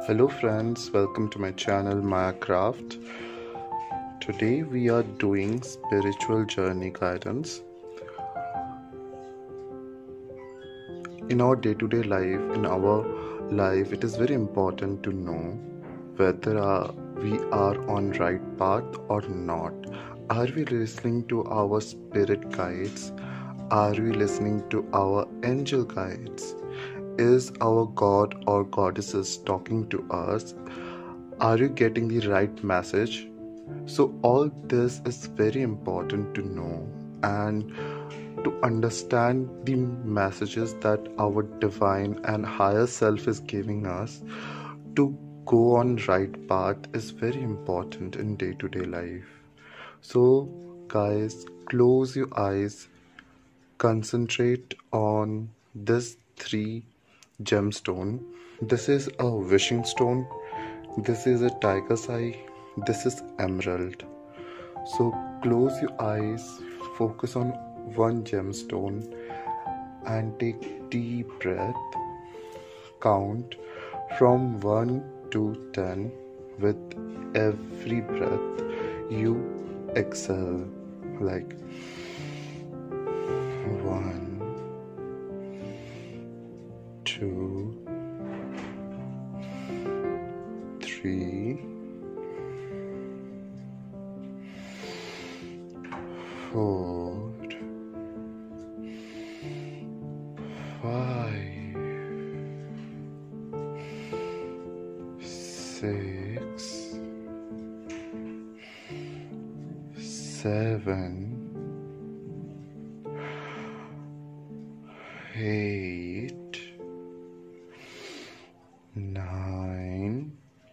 Hello friends, welcome to my channel Maya Craft. Today we are doing spiritual journey guidance. In our day-to-day life, it is very important to know whether we are on right path or not. Are we listening to our spirit guides? Are we listening to our angel guides? Is our God or goddesses talking to us? Are you getting the right message? So, all this is very important to know and to understand the messages that our divine and higher self is giving us to go on right path is very important in day-to-day life. So, guys, close your eyes, concentrate on this three gemstone. This is a wishing stone. This is a tiger's eye. This is emerald. So close your eyes, focus on one gemstone and take deep breath. Count from 1 to 10 with every breath you exhale, like 1, 2, 3, 4, 5, 6, 7, 8, 9,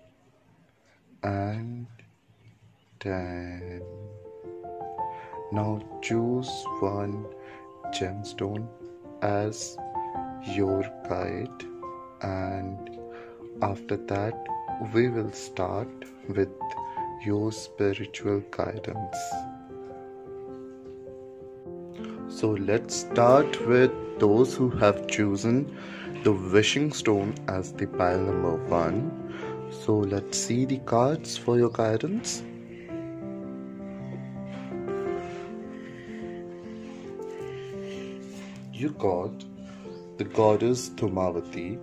and 10. Now choose one gemstone as your guide, and after that we will start with your spiritual guidance. So let's start with those who have chosen the wishing stone as the pile number 1. So let's see the cards for your guidance. You got the goddess Dhumavati,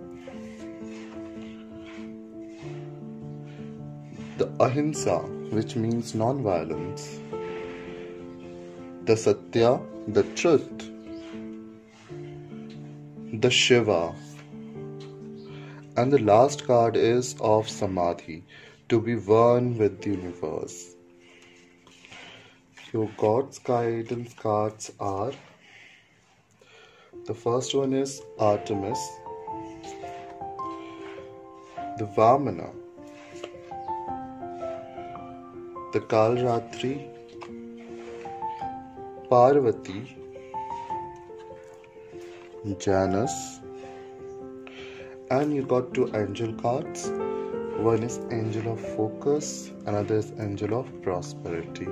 the Ahimsa, which means non-violence, the Satya, the truth, the Shiva, and the last card is of Samadhi, to be one with the universe. Your God's guidance cards are: the first one is Artemis, the Vamana, the Kalratri, Parvati, Janus, and you got two angel cards. One is Angel of Focus, another is Angel of Prosperity.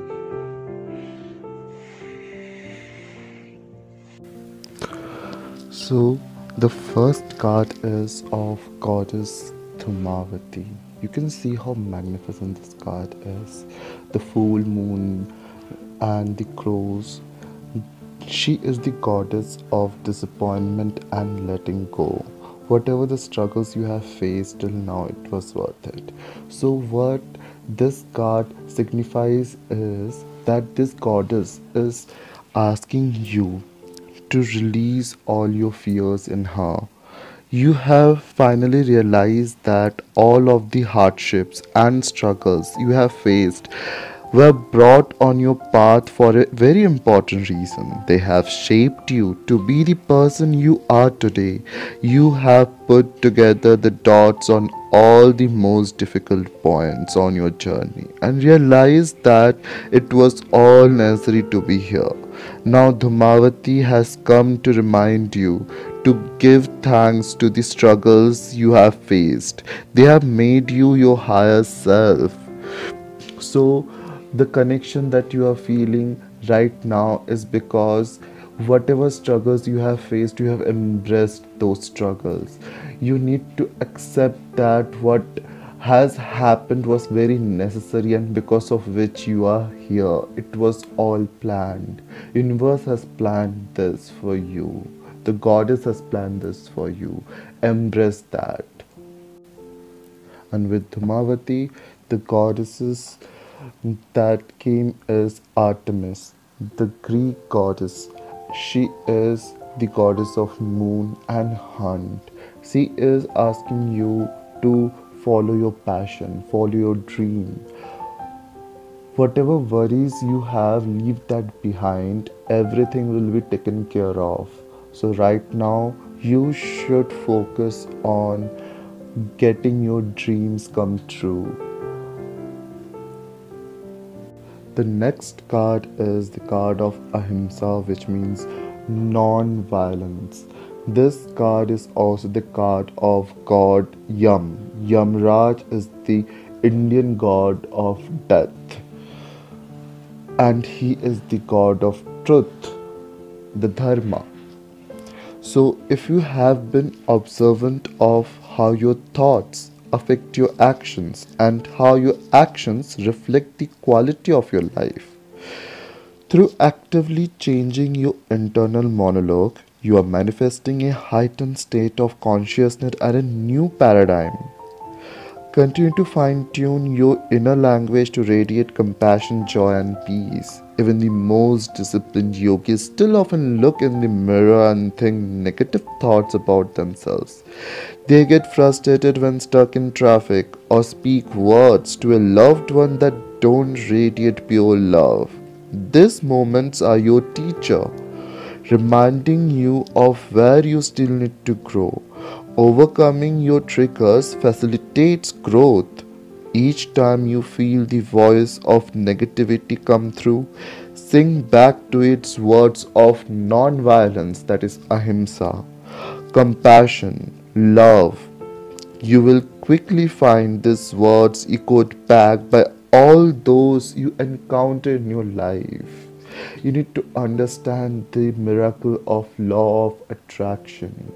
So the first card is of Goddess Dhumavati. You can see how magnificent this card is. The full moon and the crows. She is the goddess of disappointment and letting go. Whatever the struggles you have faced till now, it was worth it. So what this card signifies is that this goddess is asking you to release all your fears in her. You have finally realized that all of the hardships and struggles you have faced were brought on your path for a very important reason. They have shaped you to be the person you are today. You have put together the dots on all the most difficult points on your journey and realized that it was all necessary to be here. Now Dhumavati has come to remind you to give thanks to the struggles you have faced. They have made you your higher self. So the connection that you are feeling right now is because whatever struggles you have faced, you have embraced those struggles. You need to accept that what has happened was very necessary and because of which you are here. It was all planned. Universe has planned this for you. The goddess has planned this for you. Embrace that. And with Dhumavati, the goddesses that came is Artemis, the Greek goddess. She is the goddess of moon and hunt. She is asking you to follow your passion, follow your dream. Whatever worries you have, leave that behind. Everything will be taken care of. So, right now, you should focus on getting your dreams come true. The next card is the card of Ahimsa, which means non violence. This card is also the card of God Yam. Yamraj is the Indian god of death, and he is the god of truth, the Dharma. So, if you have been observant of how your thoughts affect your actions and how your actions reflect the quality of your life, through actively changing your internal monologue, you are manifesting a heightened state of consciousness and a new paradigm. Continue to fine tune your inner language to radiate compassion, joy, and peace. Even the most disciplined yogis still often look in the mirror and think negative thoughts about themselves. They get frustrated when stuck in traffic or speak words to a loved one that don't radiate pure love. These moments are your teacher, reminding you of where you still need to grow. Overcoming your triggers facilitates growth. Each time you feel the voice of negativity come through, sing back to its words of non violence, that is ahimsa, compassion, love. You will quickly find these words echoed back by all those you encounter in your life. You need to understand the miracle of law of attraction.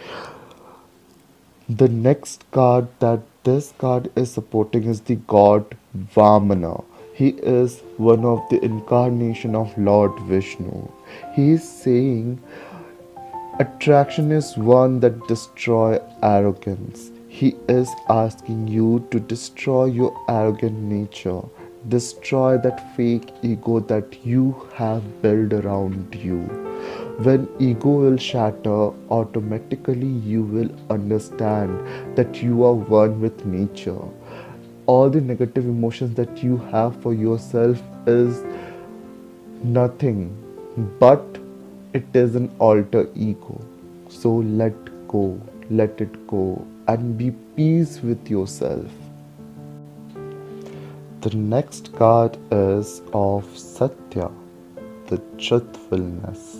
The next card that this card is supporting is the god Vamana. He is one of the incarnation of Lord Vishnu. He is saying attraction is one that destroy arrogance. He is asking you to destroy your arrogant nature. Destroy that fake ego that you have built around you. When ego will shatter, automatically you will understand that you are one with nature. All the negative emotions that you have for yourself is nothing, but it is an alter ego. So let it go, and be peace with yourself. The next card is of Satya, the truthfulness.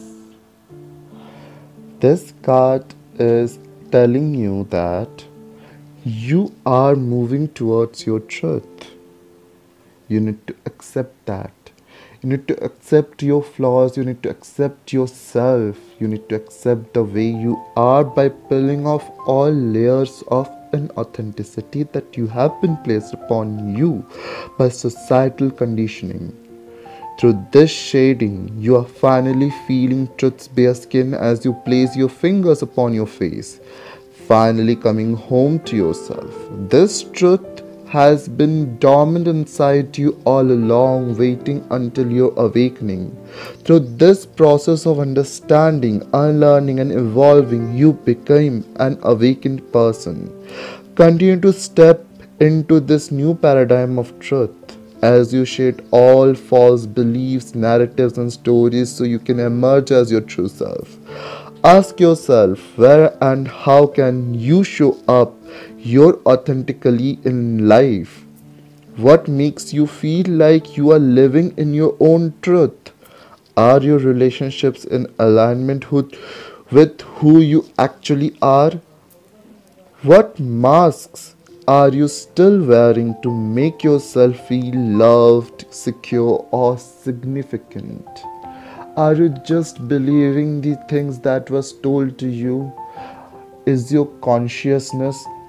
This card is telling you that you are moving towards your truth. You need to accept that. You need to accept your flaws. You need to accept yourself. You need to accept the way you are by peeling off all layers of inauthenticity that you have been placed upon you by societal conditioning. Through this shading, you are finally feeling truth's bare skin as you place your fingers upon your face, finally coming home to yourself. This truth has been dormant inside you all along, waiting until your awakening. Through this process of understanding, unlearning, and evolving, you became an awakened person. Continue to step into this new paradigm of truth as you shed all false beliefs, narratives, and stories so you can emerge as your true self. Ask yourself where and how can you show up your authentically in life? What makes you feel like you are living in your own truth? Are your relationships in alignment with who you actually are? What masks are you still wearing to make yourself feel loved, secure, or significant? Are you just believing the things that was told to you? Is your consciousness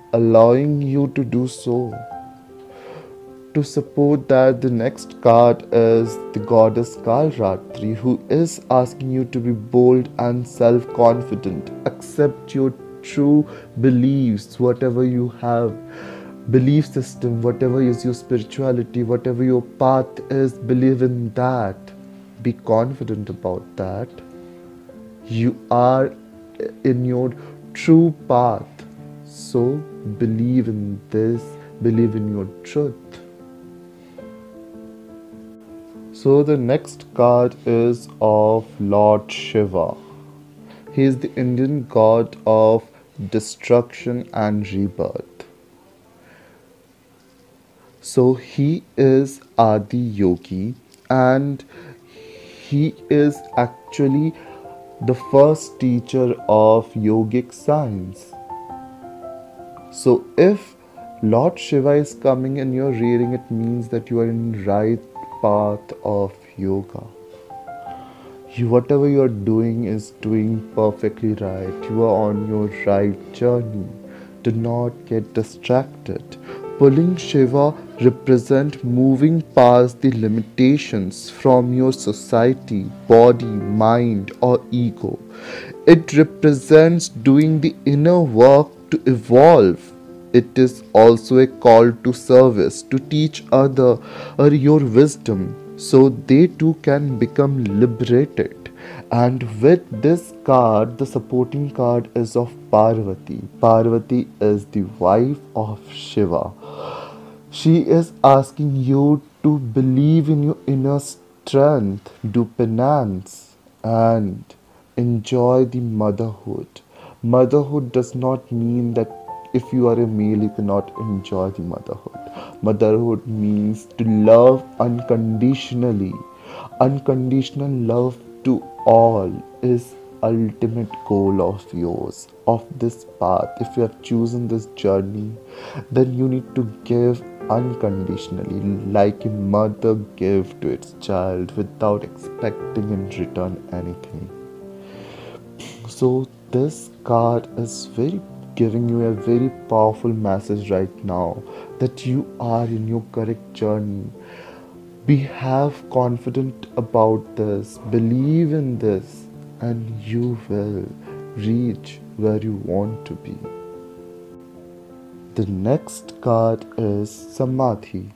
allowing you to do so. To support that, the next card is the goddess Kalratri, who is asking you to be bold and self confident. Accept your true beliefs, whatever you have, belief system, whatever is your spirituality, whatever your path is, believe in that. Be confident about that. You are in your true path. So believe in this, believe in your truth. So the next card is of Lord Shiva. He is the Indian god of destruction and rebirth. So he is Adi Yogi, and he is actually the first teacher of yogic science. So if Lord Shiva is coming in your reading, it means that you are in right path of yoga. Whatever you are doing is doing perfectly right. You are on your right journey. Do not get distracted. Pulling Shiva represent moving past the limitations from your society, body, mind, or ego. It represents doing the inner work to evolve. It is also a call to service, to teach other your wisdom so they too can become liberated. And with this card, the supporting card is of Parvati. Parvati is the wife of Shiva. She is asking you to believe in your inner strength, do penance, and enjoy the motherhood. Motherhood does not mean that if you are a male, you cannot enjoy the motherhood. Motherhood means to love unconditionally. Unconditional love to all is ultimate goal of yours, of this path. If you have chosen this journey, then you need to give unconditionally, like a mother gives to its child without expecting in return anything. So this card is very giving you a very powerful message right now that you are in your correct journey. Be have confident about this, believe in this, and you will reach where you want to be. The next card is Samadhi,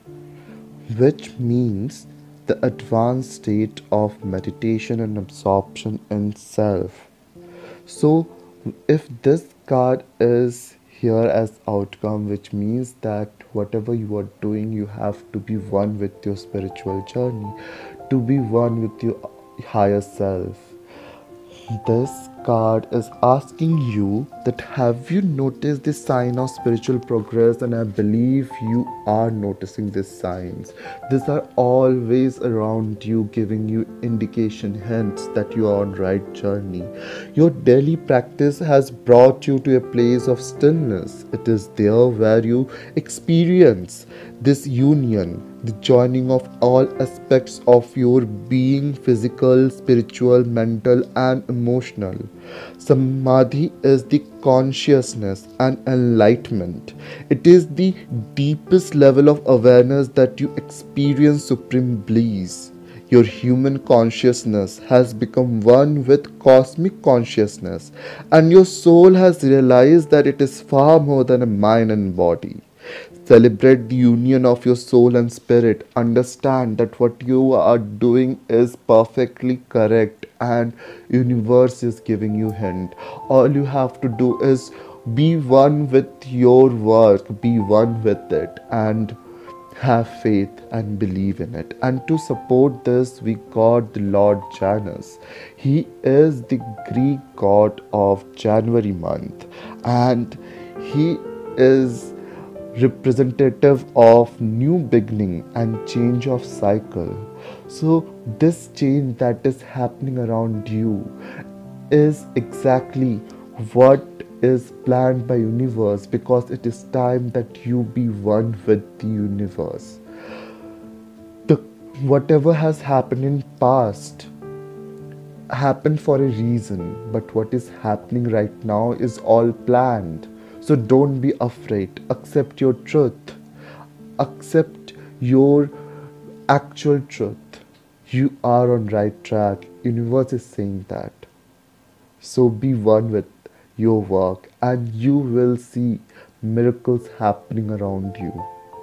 which means the advanced state of meditation and absorption in self. So, if this card is here as outcome, which means that whatever you are doing, you have to be one with your spiritual journey, to be one with your higher self. This card is asking you that have you noticed the sign of spiritual progress, and I believe you are noticing these signs. These are always around you, giving you indication hints that you are on right journey. Your daily practice has brought you to a place of stillness. It is there where you experience this union, the joining of all aspects of your being, physical, spiritual, mental, and emotional. Samadhi is the consciousness and enlightenment. It is the deepest level of awareness that you experience supreme bliss. Your human consciousness has become one with cosmic consciousness, and your soul has realized that it is far more than a mind and body. Celebrate the union of your soul and spirit. Understand that what you are doing is perfectly correct, and universe is giving you hint. All you have to do is be one with your work, be one with it, and have faith and believe in it. And to support this, we got the Lord Janus. He is the Greek god of January month, and he is representative of new beginning and change of cycle. So this change that is happening around you is exactly what is planned by universe, because it is time that you be one with the universe. The whatever has happened in past happened for a reason, but what is happening right now is all planned. So don't be afraid. Accept your truth. Accept your actual truth. You are on right track. Universe is saying that. So be one with your work and you will see miracles happening around you.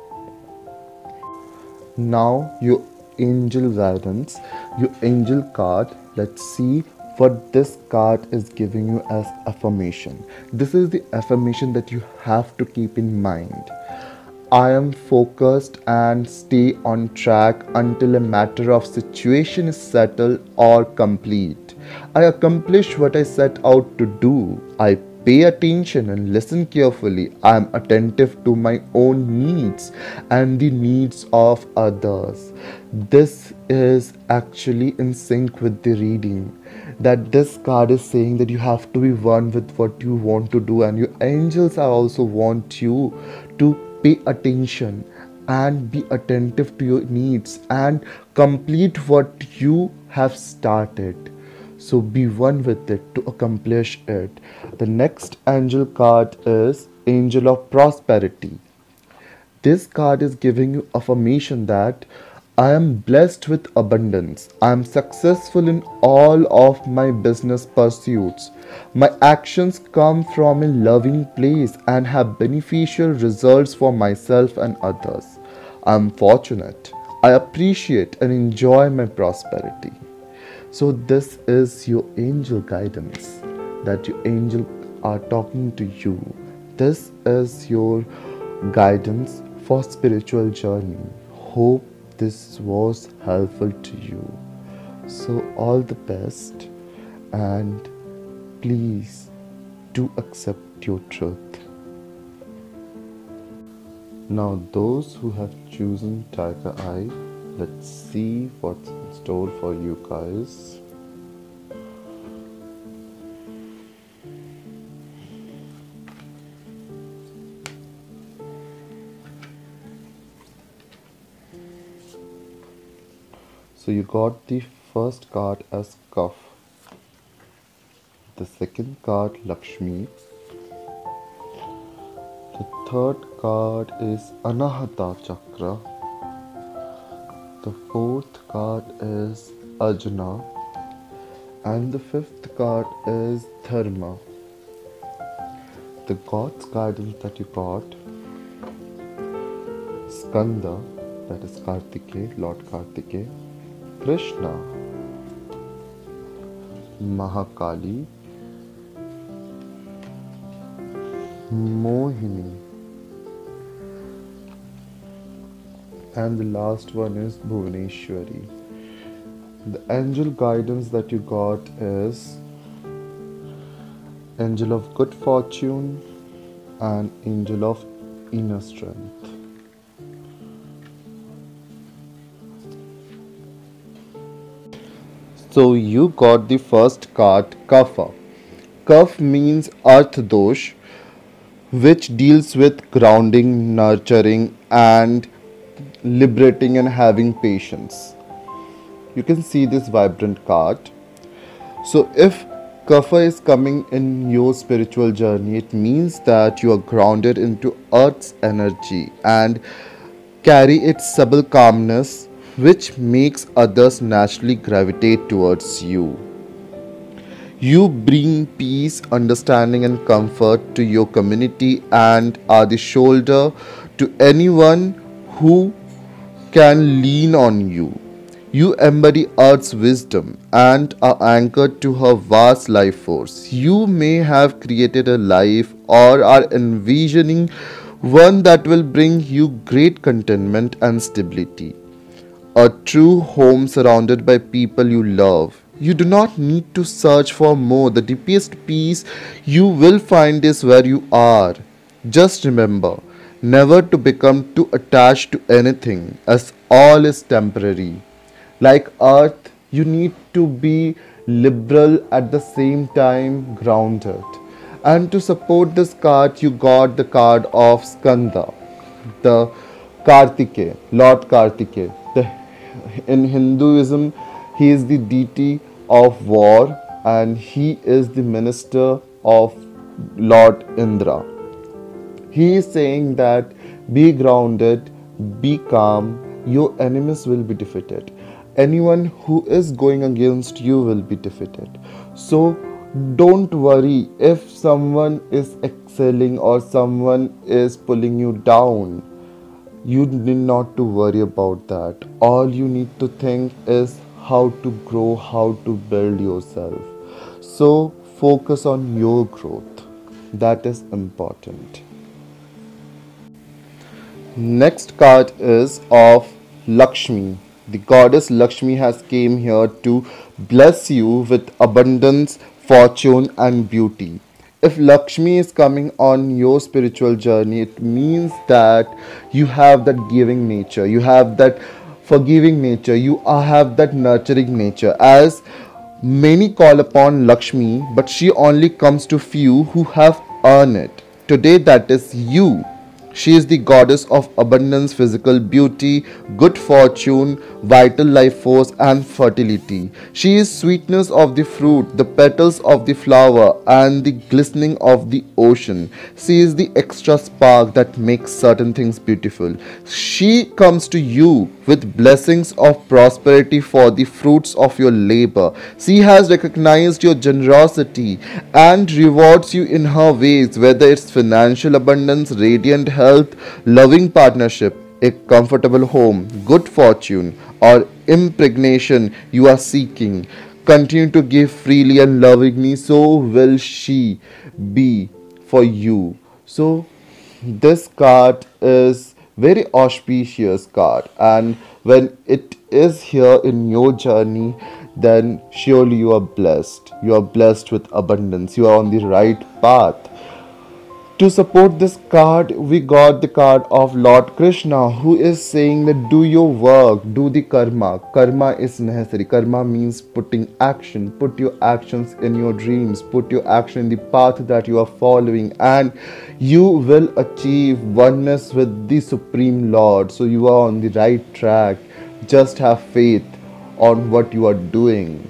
Now your angel guidance, your angel card. Let's see what this card is giving you as affirmation. This is the affirmation that you have to keep in mind. I am focused and stay on track until a matter of situation is settled or complete. I accomplish what I set out to do. I pay attention and listen carefully. I am attentive to my own needs and the needs of others. This is actually in sync with the reading. That this card is saying that you have to be one with what you want to do, and your angels are also want you to pay attention and be attentive to your needs and complete what you have started. So be one with it to accomplish it. The next angel card is Angel of Prosperity. This card is giving you affirmation that I am blessed with abundance. I am successful in all of my business pursuits. My actions come from a loving place and have beneficial results for myself and others. I am fortunate. I appreciate and enjoy my prosperity. So this is your angel guidance, that your angel are talking to you. This is your guidance for spiritual journey. Hope this was helpful to you. So all the best, and please do accept your truth. Now those who have chosen Tiger Eye, let's see what's in store for you guys. So you got the first card as Cuff, the second card Lakshmi, the third card is Anahata Chakra, the fourth card is Ajna, and the fifth card is Dharma. The God's guidance that you got: Skanda, that is Kartikeya, Lord Kartikeya; Krishna, Mahakali; Mohini; and the last one is Bhuvaneshwari. The angel guidance that you got is Angel of Good Fortune and Angel of Inner Strength. So you got the first card, Kapha. Kaph means Earth Dosh, which deals with grounding, nurturing, and liberating and having patience. You can see this vibrant card. So if Kapha is coming in your spiritual journey, it means that you are grounded into Earth's energy and carry its subtle calmness, which makes others naturally gravitate towards you. You bring peace, understanding, and comfort to your community and are the shoulder to anyone who can lean on you. You embody Earth's wisdom and are anchored to her vast life force. You may have created a life or are envisioning one that will bring you great contentment and stability. A true home surrounded by people you love. You do not need to search for more. The deepest peace you will find is where you are. Just remember never to become too attached to anything, as all is temporary. Like earth, you need to be liberal at the same time grounded. And to support this card, you got the card of Skanda, the Kartikeya, Lord Kartikeya. In Hinduism, he is the deity of war and he is the minister of Lord Indra. He is saying that be grounded, be calm, your enemies will be defeated. Anyone who is going against you will be defeated. So don't worry if someone is excelling or someone is pulling you down. You need not to worry about that. All you need to think is how to grow, how to build yourself. So focus on your growth. That is important. Next card is of Lakshmi. The goddess Lakshmi has came here to bless you with abundance, fortune and beauty. If Lakshmi is coming on your spiritual journey, it means that you have that giving nature, you have that forgiving nature, have that nurturing nature. As many call upon Lakshmi, but she only comes to few who have earned it. Today, that is you. She is the goddess of abundance, physical beauty, good fortune, vital life force, and fertility. She is sweetness of the fruit, the petals of the flower, and the glistening of the ocean. She is the extra spark that makes certain things beautiful. She comes to you with blessings of prosperity for the fruits of your labor. She has recognized your generosity and rewards you in her ways, whether it's financial abundance, radiant health, loving partnership, a comfortable home, good fortune, or impregnation you are seeking. Continue to give freely and lovingly, so will she be for you. So this card is very auspicious card, and when it is here in your journey, then surely you are blessed with abundance, you are on the right path. To support this card, we got the card of Lord Krishna, who is saying that do your work, do the karma. Karma is necessary. Karma means putting action. Put your actions in your dreams. Put your action in the path that you are following, and you will achieve oneness with the Supreme Lord. So you are on the right track. Just have faith on what you are doing.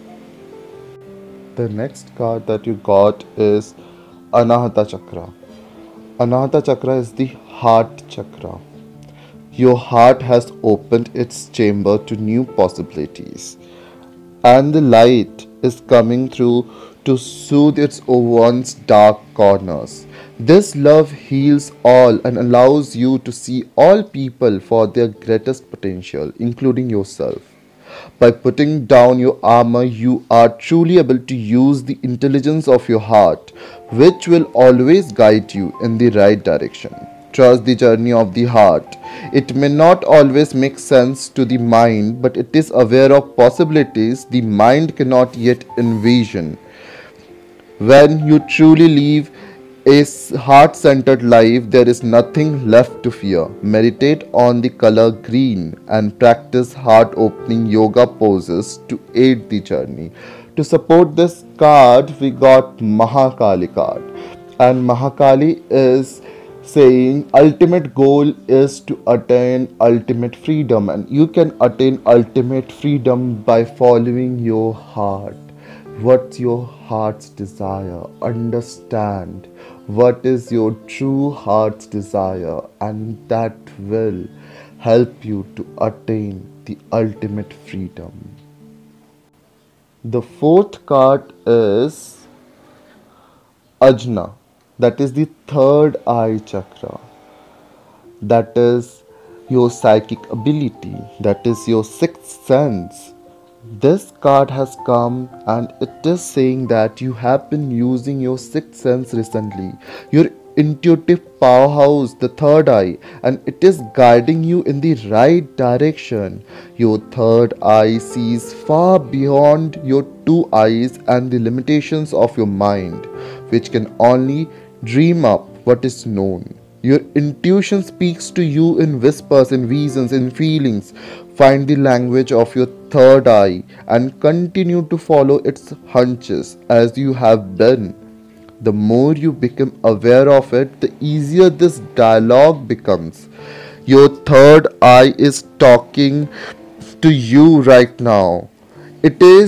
The next card that you got is Anahata Chakra. Anahata Chakra is the heart chakra. Your heart has opened its chamber to new possibilities, and the light is coming through to soothe its once dark corners. This love heals all and allows you to see all people for their greatest potential, including yourself. By putting down your armor, you are truly able to use the intelligence of your heart, which will always guide you in the right direction. Trust the journey of the heart. It may not always make sense to the mind, but it is aware of possibilities the mind cannot yet envision. When you truly live a heart centered life, there is nothing left to fear. Meditate on the color green and practice heart opening yoga poses to aid the journey. To support this card, we got Mahakali card. And Mahakali is saying ultimate goal is to attain ultimate freedom, and you can attain ultimate freedom by following your heart. What's your heart's desire? Understand what is your true heart's desire, and that will help you to attain the ultimate freedom. The fourth card is Ajna, that is the third eye chakra, that is your psychic ability, that is your sixth sense. This card has come and it is saying that you have been using your sixth sense recently, your intuitive powerhouse, the third eye, and it is guiding you in the right direction. Your third eye sees far beyond your two eyes and the limitations of your mind, which can only dream up what is known. Your intuition speaks to you in whispers, in visions, in feelings. Find the language of your third eye and continue to follow its hunches as you have been. The more you become aware of it, the easier this dialogue becomes. Your third eye is talking to you right now. It is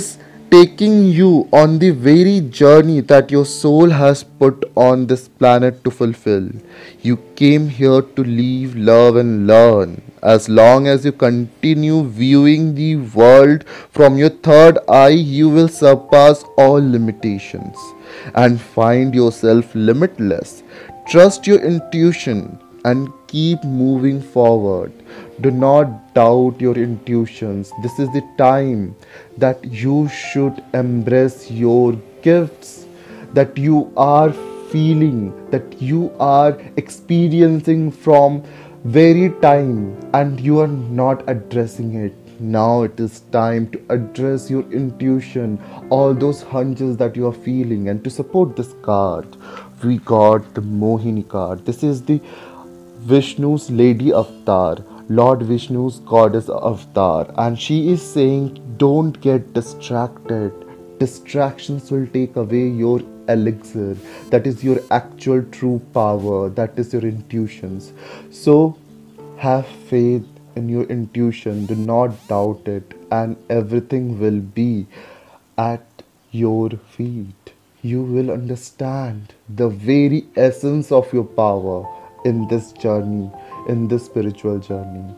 taking you on the very journey that your soul has put on this planet to fulfill. You came here to live, love, and learn. As long as you continue viewing the world from your third eye, you will surpass all limitations and find yourself limitless. Trust your intuition and keep moving forward. Do not doubt your intuitions. This is the time that you should embrace your gifts that you are feeling, that you are experiencing from very time, and you are not addressing it. Now it is time to address your intuition, all those hunches that you are feeling. And to support this card, we got the Mohini card. This is the Vishnu's Lady Avatar, Lord Vishnu's goddess Avatar, and she is saying, don't get distracted. Distractions will take away your elixir, that is your actual true power, that is your intuitions. So have faith in your intuition, do not doubt it, and everything will be at your feet. You will understand the very essence of your power in this journey, in this spiritual journey.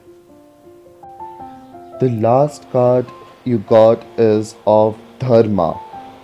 The last card you got is of Dharma.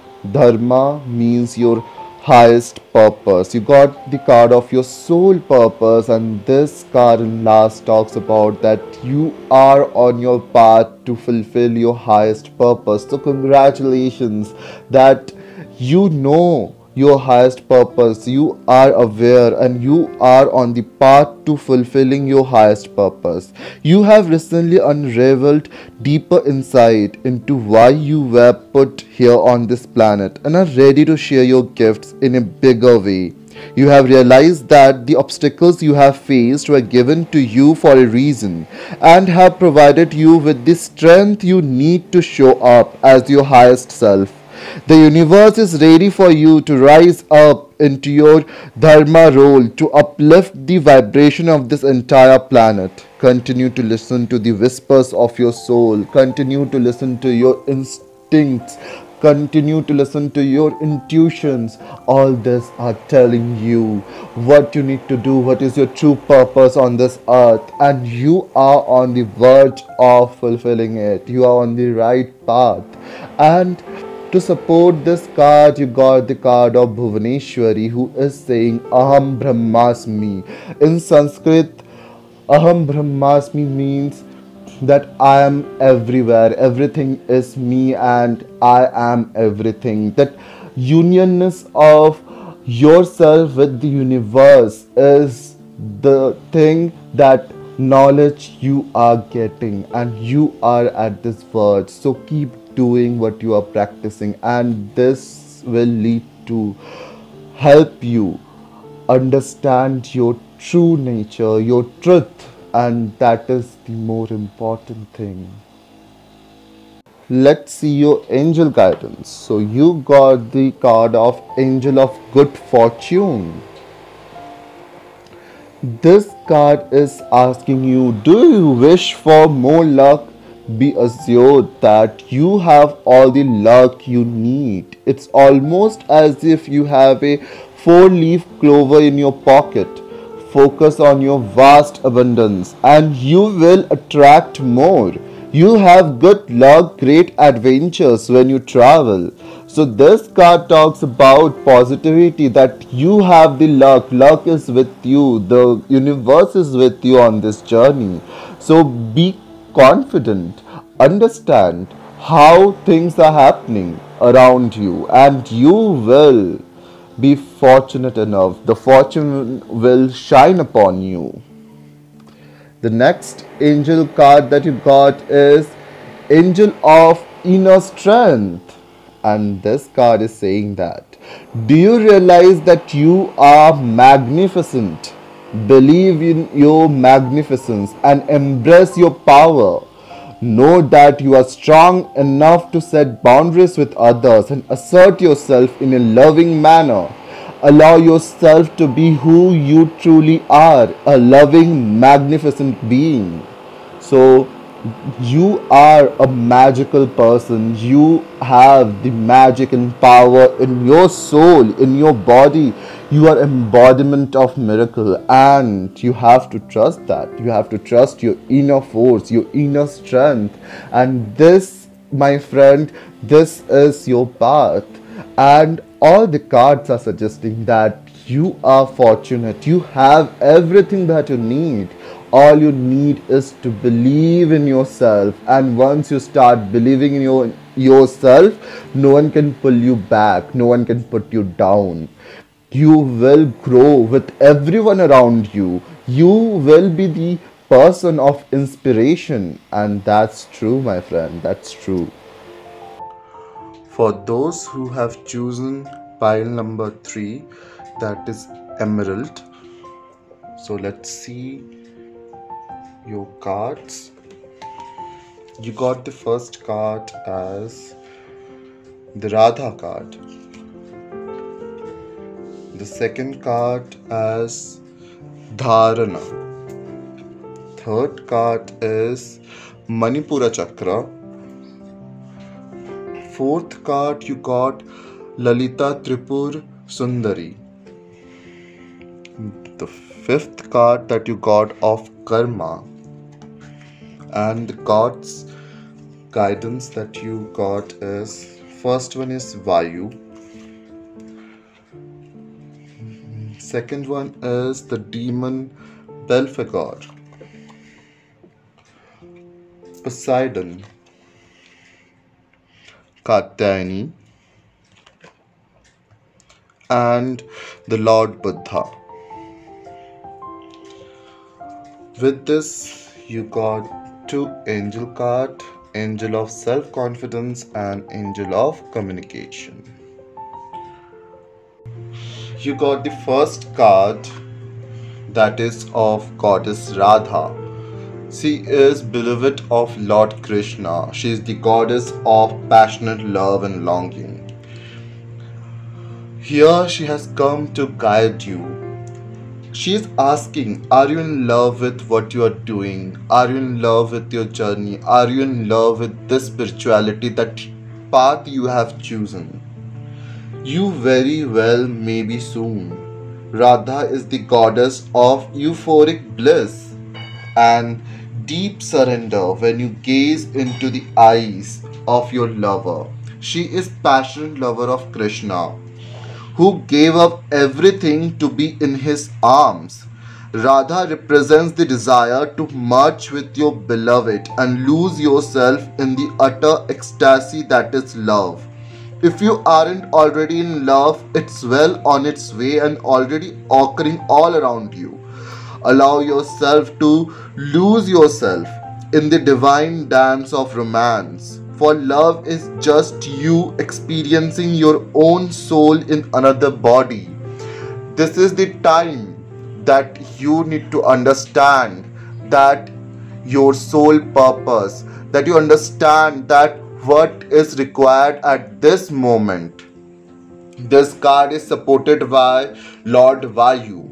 Dharma means your highest purpose. You got the card of your soul purpose, and this card in last talks about that you are on your path to fulfill your highest purpose. So congratulations that you know your highest purpose, you are aware, and you are on the path to fulfilling your highest purpose. You have recently unraveled deeper insight into why you were put here on this planet and are ready to share your gifts in a bigger way. You have realized that the obstacles you have faced were given to you for a reason and have provided you with the strength you need to show up as your highest self. The universe is ready for you to rise up into your Dharma role to uplift the vibration of this entire planet. Continue to listen to the whispers of your soul. Continue to listen to your instincts. Continue to listen to your intuitions. All this are telling you what you need to do, what is your true purpose on this earth, and you are on the verge of fulfilling it. You are on the right path. And to support this card, you got the card of Bhuvaneshwari, who is saying Aham Brahmasmi. In Sanskrit, Aham Brahmasmi means that I am everywhere, everything is me, and I am everything. That unionness of yourself with the universe is the thing that knowledge you are getting, and you are at this verge. So keep doing what you are practicing, and this will lead to help you understand your true nature, your truth, and that is the more important thing. Let's see your angel guidance. So you got the card of Angel of Good Fortune. This card is asking you, do you wish for more luck? Be assured that you have all the luck you need. It's almost as if you have a four-leaf clover in your pocket. Focus on your vast abundance and you will attract more. You have good luck, great adventures when you travel. So this card talks about positivity, that you have the luck. Luck is with you. The universe is with you on this journey. So be confident, understand how things are happening around you, and you will be fortunate enough. The fortune will shine upon you. The next angel card that you got is Angel of Inner Strength, and this card is saying that, do you realize that you are magnificent? Believe in your magnificence and embrace your power. Know that you are strong enough to set boundaries with others and assert yourself in a loving manner. Allow yourself to be who you truly are, a loving, magnificent being. So You are a magical person. You have the magic and power in your soul, in your body. You are embodiment of miracle, and you have to trust that. You have to trust your inner force, your inner strength. And this, my friend, this is your path. And all the cards are suggesting that you are fortunate. You have everything that you need. All you need is to believe in yourself, and once you start believing in yourself, no one can pull you back, no one can put you down. You will grow with everyone around you. You will be the person of inspiration, and that's true, my friend, that's true. For those who have chosen pile number 3, that is emerald. So let's see your cards. You got the first card as the Radha card, the second card as Dharana, third card is Manipura Chakra, fourth card you got Lalita Tripur Sundari, the fifth card that you got of Karma, and the cards guidance that you got is first one is Vayu, second one is the demon Belphegor, Poseidon, Katyayani, and the Lord Buddha. With this, you got 2 angel card, angel of self-confidence and angel of communication. You got the first card, that is of goddess Radha. She is beloved of Lord Krishna. She is the goddess of passionate love and longing. Here she has come to guide you. She is asking, are you in love with what you are doing? Are you in love with your journey? Are you in love with this spirituality, that path you have chosen? You very well may be soon. Radha is the goddess of euphoric bliss and deep surrender when you gaze into the eyes of your lover. She is passionate lover of Krishna, who gave up everything to be in his arms. Radha represents the desire to merge with your beloved and lose yourself in the utter ecstasy that is love. If you aren't already in love, it's well on its way and already occurring all around you. Allow yourself to lose yourself in the divine dance of romance. For love is just you experiencing your own soul in another body. This is the time that you need to understand that your soul purpose, that you understand that what is required at this moment. This card is supported by Lord Vayu.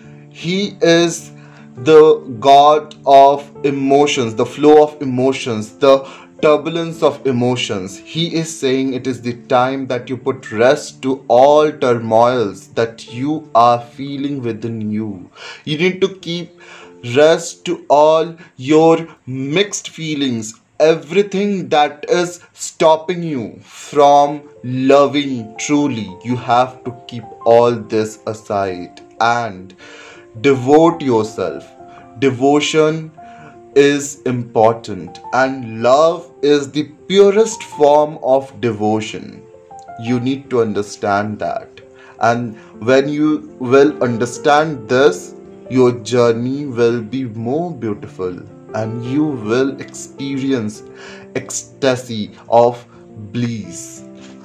He is the god of emotions, the flow of emotions, the turbulence of emotions. He is saying it is the time that you put rest to all turmoils that you are feeling within you. You need to keep rest to all your mixed feelings, everything that is stopping you from loving truly. You have to keep all this aside and devote yourself. Devotion is important, and love is the purest form of devotion. You need to understand that. And when you will understand this, your journey will be more beautiful and you will experience ecstasy of bliss.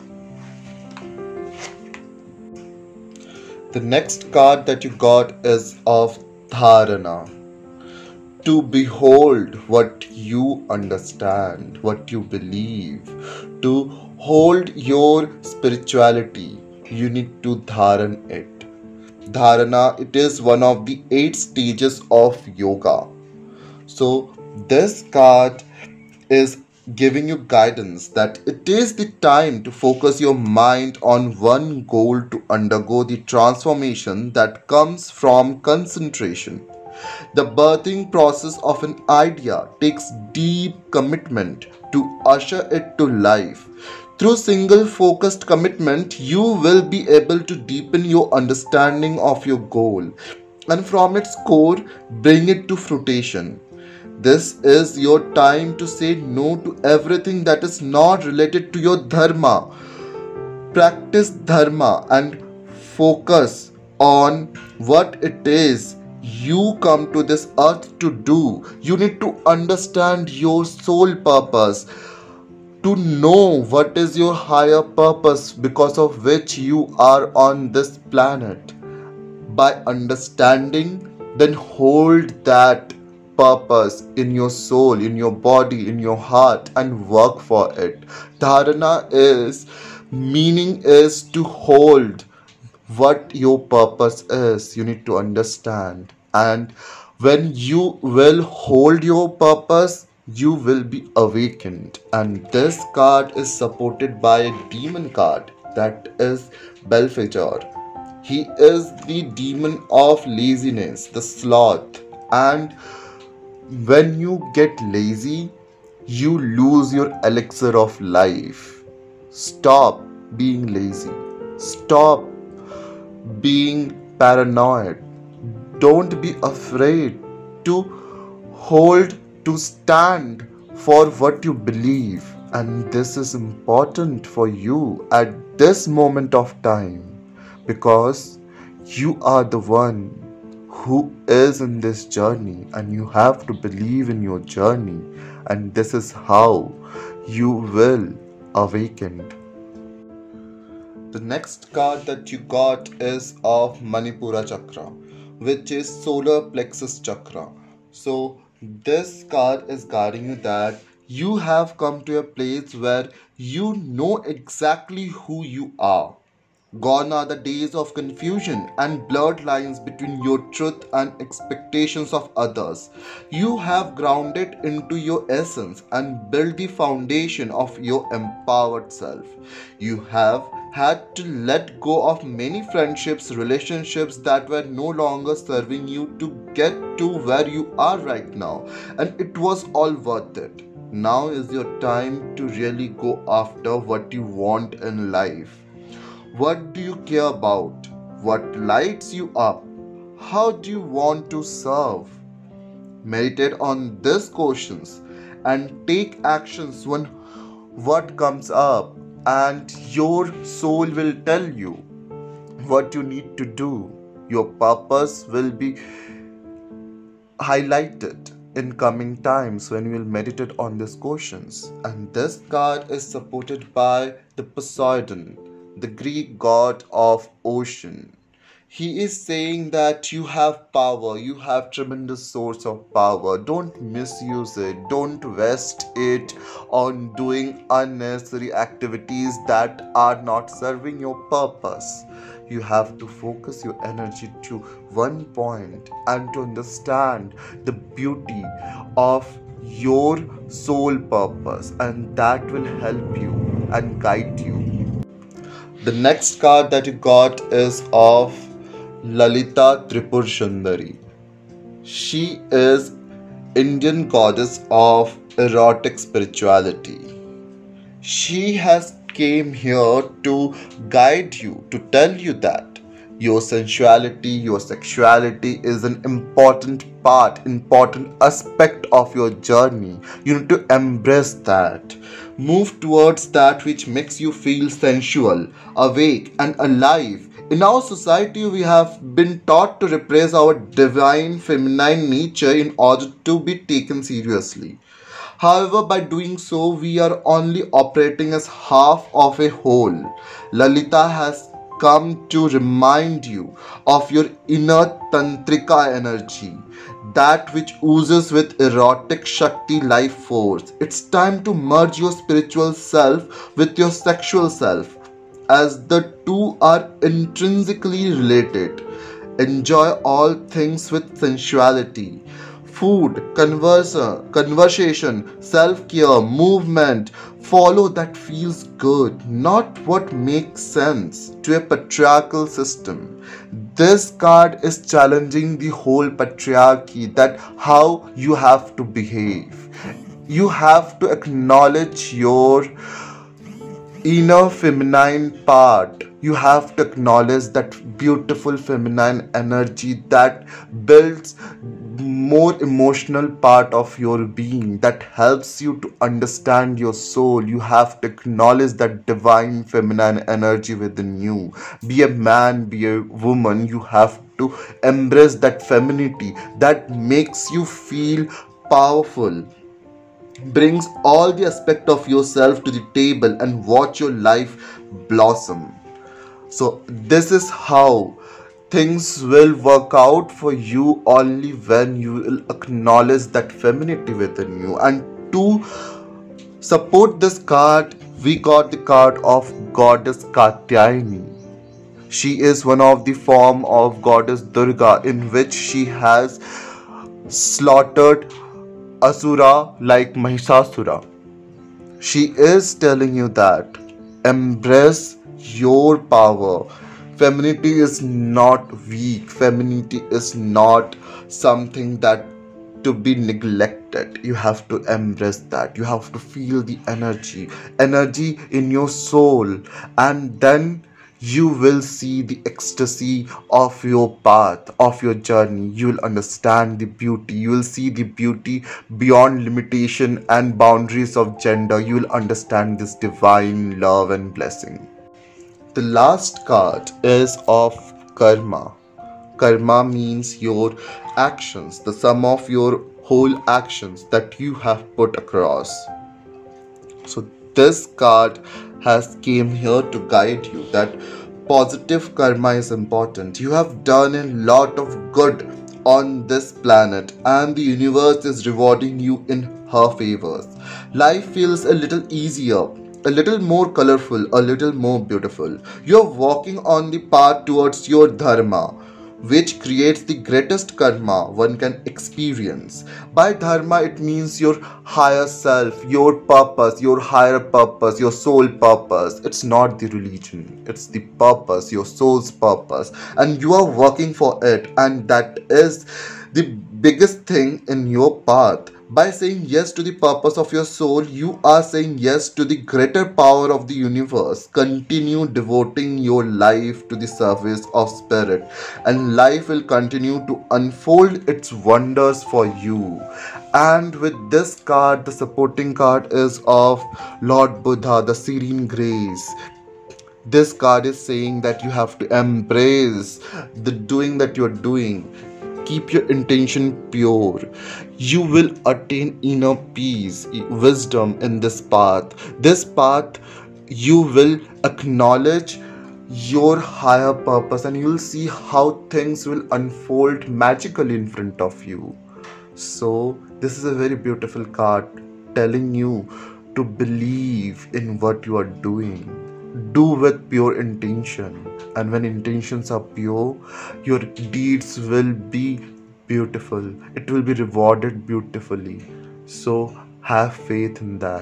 The next card that you got is of Dharana. To behold what you understand, what you believe, to hold your spirituality, you need to dharan it. Dharana, it is one of the 8 stages of yoga. So this card is giving you guidance that it is the time to focus your mind on one goal to undergo the transformation that comes from concentration. The birthing process of an idea takes deep commitment to usher it to life. Through single focused commitment, you will be able to deepen your understanding of your goal and from its core bring it to fruition. This is your time to say no to everything that is not related to your dharma. Practice dharma and focus on what it is you come to this earth to do. You need to understand your soul purpose, to know what is your higher purpose because of which you are on this planet. By understanding, then hold that purpose in your soul, in your body, in your heart, and work for it. Dharana is meaning is to hold what your purpose is. You need to understand, and when you will hold your purpose, you will be awakened. And this card is supported by a demon card, that is Belfegor. He is the demon of laziness, the sloth. And when you get lazy, you lose your elixir of life. Stop being lazy. Stop being paranoid. Don't be afraid to hold, to stand for what you believe. And this is important for you at this moment of time, because you are the one who is in this journey and you have to believe in your journey, and this is how you will awaken. The next card that you got is of Manipura Chakra, which is solar plexus chakra. So this card is guiding you that you have come to a place where you know exactly who you are. Gone are the days of confusion and blurred lines between your truth and expectations of others. You have grounded into your essence and built the foundation of your empowered self. You have had to let go of many friendships, relationships that were no longer serving you to get to where you are right now, and it was all worth it. Now is your time to really go after what you want in life. What do you care about? What lights you up? How do you want to serve? Meditate on these questions and take actions when what comes up, and your soul will tell you what you need to do. Your purpose will be highlighted in coming times when you will meditate on these questions. And this card is supported by the Poseidon, the Greek god of ocean. He is saying that you have power, you have tremendous source of power. Don't misuse it. Don't waste it on doing unnecessary activities that are not serving your purpose. You have to focus your energy to one point and to understand the beauty of your soul purpose, and that will help you and guide you. The next card that you got is of Lalita Tripur Sundari. She is Indian goddess of erotic spirituality. She has came here to guide you, to tell you that your sensuality, your sexuality is an important part, important aspect of your journey. You need to embrace that. Move towards that which makes you feel sensual, awake, and alive. In our society, we have been taught to repress our divine feminine nature in order to be taken seriously. However, by doing so, we are only operating as half of a whole. Lalita has come to remind you of your inner tantrika energy, that which oozes with erotic Shakti life force. It's time to merge your spiritual self with your sexual self, as the two are intrinsically related. Enjoy all things with sensuality. food, conversation, self-care, movement. Follow that feels good, not what makes sense to a patriarchal system. This card is challenging the whole patriarchy, that how you have to behave. You have to acknowledge your inner feminine part. You have to acknowledge that beautiful feminine energy that builds more emotional part of your being, that helps you to understand your soul. You have to acknowledge that divine feminine energy within you. Be a man, be a woman, you have to embrace that femininity that makes you feel powerful, brings all the aspect of yourself to the table, and watch your life blossom. So this is how things will work out for you, only when you will acknowledge that femininity within you. And to support this card, we got the card of Goddess Katyayani. She is one of the form of Goddess Durga, in which she has slaughtered Asura like Mahishasura. She is telling you that embrace your power. Femininity is not weak. Femininity is not something that to be neglected. You have to embrace that. You have to feel the energy in your soul, and then you will see the ecstasy of your path, of your journey. You will understand the beauty. You will see the beauty beyond limitation and boundaries of gender. You will understand this divine love and blessing. The last card is of Karma. Karma means your actions, the sum of your whole actions that you have put across. So this card has came here to guide you that positive karma is important. You have done a lot of good on this planet, and the universe is rewarding you in her favors. Life feels a little easier, a little more colorful, a little more beautiful. You're walking on the path towards your dharma, which creates the greatest karma one can experience. By dharma, it means your higher self, your purpose, your higher purpose, your soul purpose. It's not the religion, it's the purpose, your soul's purpose, and you are working for it, and that is the biggest thing in your path. By saying yes to the purpose of your soul, you are saying yes to the greater power of the universe. Continue devoting your life to the service of spirit, and life will continue to unfold its wonders for you. And with this card, the supporting card is of Lord Buddha, the serene grace. This card is saying that you have to embrace the doing that you're doing. Keep your intention pure. You will attain inner peace, wisdom in this path. This path, you will acknowledge your higher purpose, and you'll see how things will unfold magically in front of you. So, this is a very beautiful card telling you to believe in what you are doing. Do with pure intention, and when intentions are pure, your deeds will be beautiful. It will be rewarded beautifully. So, have faith in that.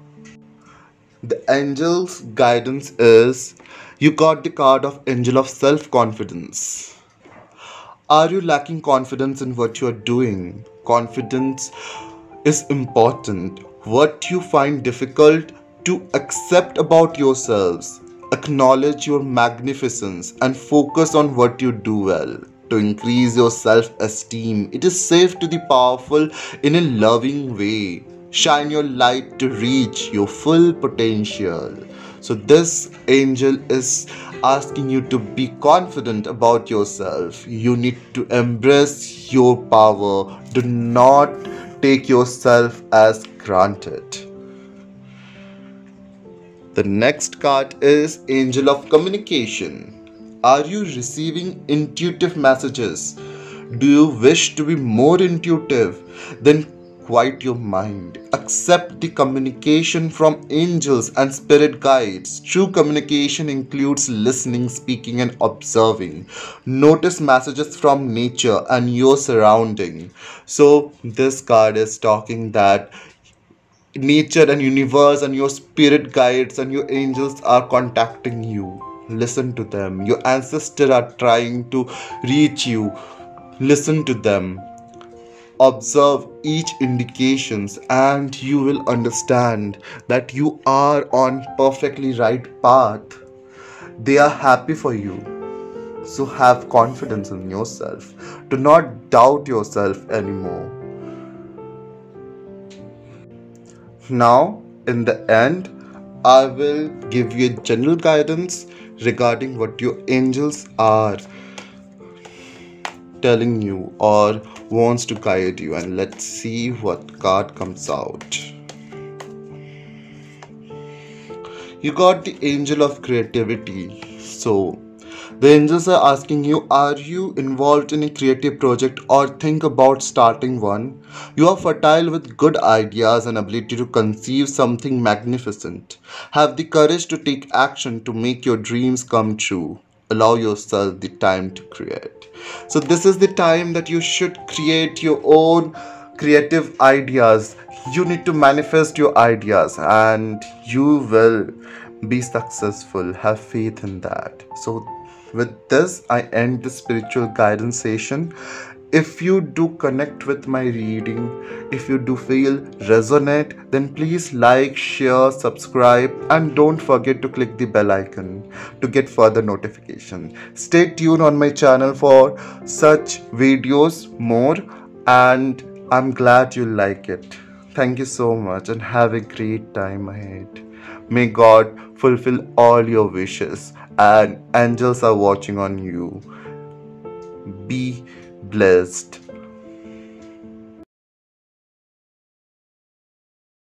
The angel's guidance is, you got the card of Angel of Self Confidence. Are you lacking confidence in what you are doing? Confidence is important. What you find difficult to accept about yourselves, acknowledge your magnificence and focus on what you do well. To increase your self esteem, it is safe to be powerful in a loving way. Shine your light to reach your full potential. So, this angel is asking you to be confident about yourself. You need to embrace your power. Do not take yourself as granted. The next card is Angel of Communication. Are you receiving intuitive messages? Do you wish to be more intuitive? Then quiet your mind. Accept the communication from angels and spirit guides. True communication includes listening, speaking, and observing. Notice messages from nature and your surrounding. So, this card is talking that nature and universe and your spirit guides and your angels are contacting you. Listen to them. Your ancestors are trying to reach you. Listen to them. Observe each indications and you will understand that you are on perfectly right path. They are happy for you. So have confidence in yourself. Do not doubt yourself anymore. Now, in the end, I will give you a general guidance regarding what your angels are telling you or wants to guide you, and let's see what card comes out. You got the angel of creativity. So, the angels are asking you, are you involved in a creative project or think about starting one? You are fertile with good ideas and ability to conceive something magnificent. Have the courage to take action to make your dreams come true. Allow yourself the time to create. So, this is the time that you should create your own creative ideas. You need to manifest your ideas and you will be successful. Have faith in that. So, with this, I end the spiritual guidance session. If you do connect with my reading, if you do feel resonate, then please like, share, subscribe, and don't forget to click the bell icon to get further notification. Stay tuned on my channel for such videos more, and I'm glad you like it. Thank you so much and have a great time ahead. May God fulfill all your wishes and angels are watching on you. Be blessed.